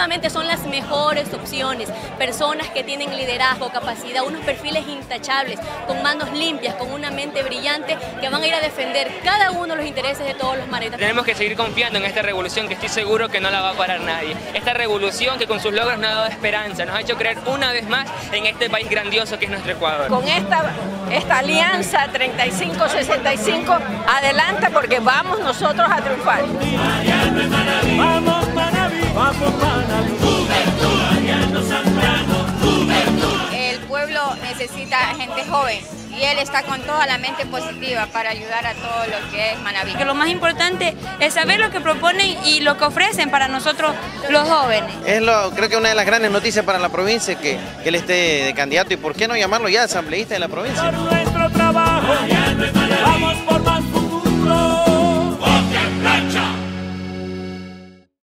definitivamente son las mejores opciones, personas que tienen liderazgo, capacidad, unos perfiles intachables, con manos limpias, con una mente brillante, que van a ir a defender cada uno de los intereses de todos los manetas. Tenemos que seguir confiando en esta revolución que estoy seguro que no la va a parar nadie. Esta revolución que con sus logros nos ha dado esperanza, nos ha hecho creer una vez más en este país grandioso que es nuestro Ecuador. Con esta alianza 35-65, adelante porque vamos nosotros a triunfar. Vamos Manaví, vamos Manaví. Juventud, Ariano Zambrano, juventud. El pueblo necesita gente joven y él está con toda la mente positiva para ayudar a todo lo que es Manaví. Que lo más importante es saber lo que proponen y lo que ofrecen para nosotros los jóvenes. Creo que una de las grandes noticias para la provincia que él esté de candidato, y por qué no llamarlo ya asambleísta de la provincia.